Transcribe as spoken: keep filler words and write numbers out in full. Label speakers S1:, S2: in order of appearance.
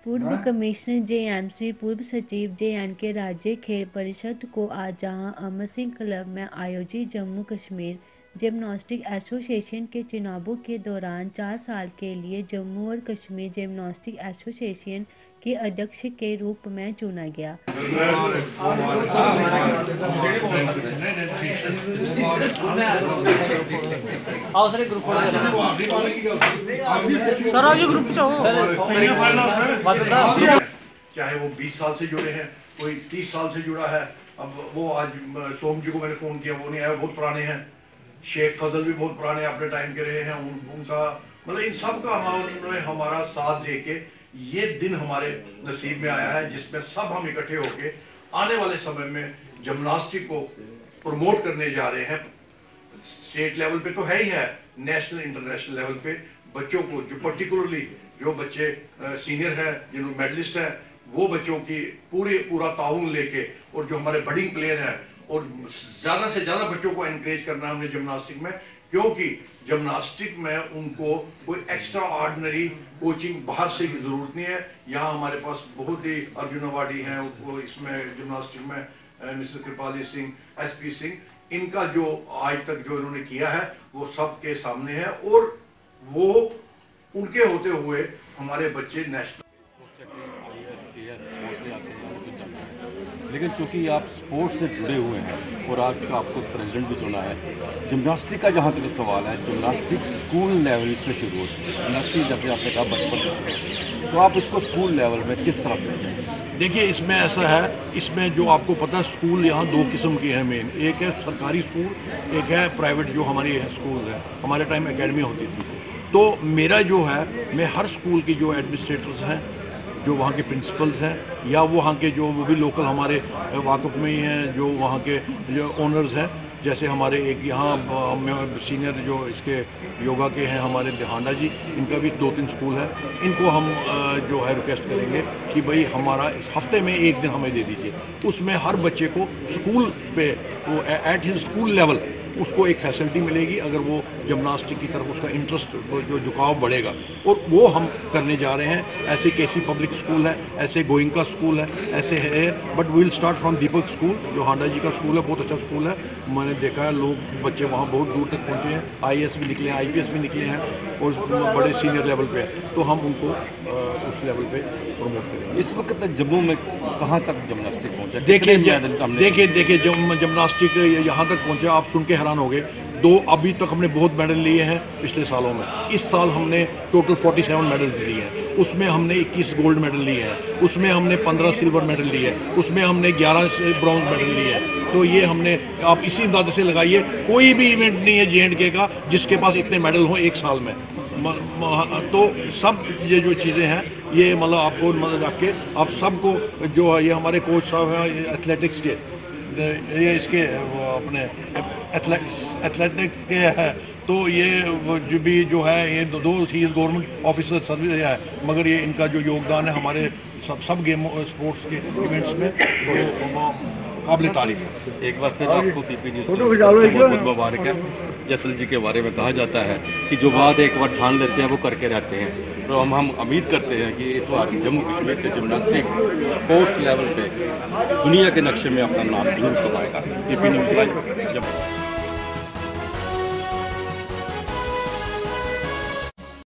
S1: पूर्व commissioner JMC, पूर्व सचिव जे एंड के राज्य खेल परिषद को आज जहां अमर सिंह क्लब में आयोजित जम्मू कश्मीर जिम्नास्टिक एसोसिएशन के चुनावों के दौरान चार साल के लिए जम्मू और कश्मीर जिम्नास्टिक एसोसिएशन के अध्यक्ष के रूप में चुना गया।
S2: चाहे वो बीस साल से जुड़े हैं, कोई तीस साल से जुड़ा है। अब वो आज सोम जी को मैंने फोन किया, वो नहीं आया, बहुत पुराने हैं। शेख फजल भी बहुत पुराने अपने टाइम के रहे हैं। उन, उनका मतलब इन सब का उन्होंने हमारा साथ दे के ये दिन हमारे नसीब में आया है, जिसमें सब हम इकट्ठे होके आने वाले समय में जिम्नास्टिक को प्रमोट करने जा रहे हैं। स्टेट लेवल पे तो है ही है, नेशनल इंटरनेशनल लेवल पे बच्चों को, जो पर्टिकुलरली जो बच्चे सीनियर हैं, जिन्होंने मेडलिस्ट हैं, वो बच्चों की पूरी पूरा ताउन लेके, और जो हमारे बडिंग प्लेयर हैं, और ज़्यादा से ज़्यादा बच्चों को एनकरेज करना हमने जिम्नास्टिक में, क्योंकि जिम्नास्टिक में उनको कोई एक्स्ट्रा ऑर्डिनरी कोचिंग बाहर से की ज़रूरत नहीं है। यहाँ हमारे पास बहुत ही अर्जुन अवार्डी हैं, वो इसमें जिम्नास्टिक में mister Kripali Singh, S P Singh, इनका जो आज तक जो इन्होंने किया है वो सबके सामने है, और वो उनके होते हुए हमारे बच्चे नेशनल।
S3: लेकिन चूंकि आप स्पोर्ट्स से जुड़े हुए हैं और आज का आपको प्रेसिडेंट भी चुना है, जिम्नास्टिक का जहाँ तक सवाल है, जिम्नास्टिक स्कूल लेवल से शुरू होती है। जिम्नास्टिक जैसे आपने कहा बचपन से, तो आप इसको स्कूल लेवल में किस तरह से?
S2: देखिए, इसमें ऐसा है, इसमें जो आपको पता है स्कूल यहाँ दो किस्म के हैं मेन। एक है सरकारी स्कूल, एक है प्राइवेट जो हमारी स्कूल है। हमारे टाइम एकेडमी होती थी। तो मेरा जो है, मैं हर स्कूल की जो एडमिनिस्ट्रेटर्स हैं, जो वहाँ के प्रिंसिपल्स हैं, या वहाँ के जो वो भी लोकल हमारे वाकफ में ही हैं, जो वहाँ के जो ओनर्स हैं, जैसे हमारे एक यहाँ सीनियर जो इसके योगा के हैं हमारे देहांडा जी, इनका भी दो तीन स्कूल है। इनको हम जो है रिक्वेस्ट करेंगे कि भाई हमारा इस हफ्ते में एक दिन हमें दे दीजिए, उसमें हर बच्चे को स्कूल पे वो एट हिज स्कूल लेवल उसको एक फैसिलिटी मिलेगी। अगर वो जिम्नास्टिक की तरफ उसका इंटरेस्ट जो झुकाव बढ़ेगा, और वो हम करने जा रहे हैं। ऐसे केसी पब्लिक स्कूल है, ऐसे गोइंका स्कूल है, ऐसे है, but we will start from Deepak school जो हांडा जी का स्कूल है, बहुत अच्छा स्कूल है। मैंने देखा है लोग बच्चे वहाँ बहुत दूर तक पहुँचे हैं, आई ए एस भी निकले हैं, आई पी एस भी निकले हैं, और बड़े सीनियर लेवल पे है। तो हम उनको उस लेवल पे प्रमोट करेंगे।
S3: इस वक्त जम्मू में कहाँ तक जिम्नास्टिक पहुँचा?
S2: देखिए देखिए देखिए जिम्नास्टिक यहाँ तक पहुँचा, आप सुन के हैरान हो गए। दो अभी तक हमने बहुत मेडल लिए हैं पिछले सालों में। इस साल हमने टोटल सैंतालीस मेडल्स लिए हैं। उसमें हमने इक्कीस गोल्ड मेडल लिए हैं, उसमें हमने पंद्रह सिल्वर मेडल लिए हैं, उसमें हमने ग्यारह ब्रॉन्ज मेडल लिए हैं। तो ये हमने, आप इसी अंदाजे से लगाइए, कोई भी इवेंट नहीं है जे एंड के का जिसके पास इतने मेडल हों एक साल में। तो सब ये जो चीज़ें हैं, ये मतलब आपको मतलब रख के आप सबको, जो है ये हमारे कोच साहब हैं एथलेटिक्स के, ये इसके अपने एथलेटिक्स के है, तो ये जो भी जो है ये दो ही गवर्नमेंट ऑफिसर सर्विस है, मगर ये इनका जो योगदान है हमारे सब सब गेम स्पोर्ट्स के इवेंट्स में, तो काबिल तारीफ है।
S3: एक बार फिर आपको पीपी न्यूज़ बहुत मुबारक है। जैसल जी के बारे में कहा जाता है कि जो बात एक बार ठान लेते हैं वो करके रहते हैं। तो हम हम उम्मीद करते हैं कि इस बार जम्मू कश्मीर के जिम्नास्टिक स्पोर्ट्स लेवल पे दुनिया के नक्शे में अपना नाम जरूर कमाएगा। PP news live Jammu.